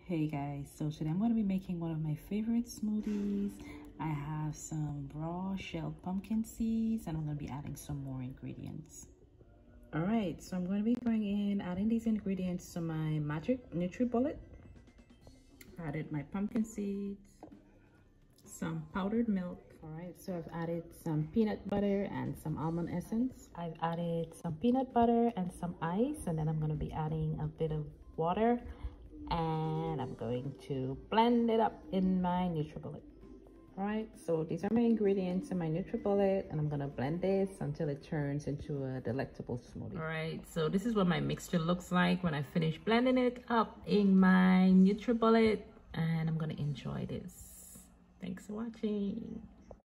Hey guys, so today I'm going to be making one of my favorite smoothies. I have some raw shelled pumpkin seeds and I'm going to be adding some more ingredients. Alright, so I'm going to be going in, adding these ingredients to my Magic NutriBullet. Added my pumpkin seeds, some powdered milk. Alright, so I've added some peanut butter and some almond essence. I've added some peanut butter and some ice, and then I'm going to be adding a bit of water. And I'm going to blend it up in my NutriBullet. All right, so these are my ingredients in my NutriBullet, and I'm gonna blend this until it turns into a delectable smoothie. All right, so this is what my mixture looks like when I finish blending it up in my NutriBullet, and I'm gonna enjoy this. Thanks for watching.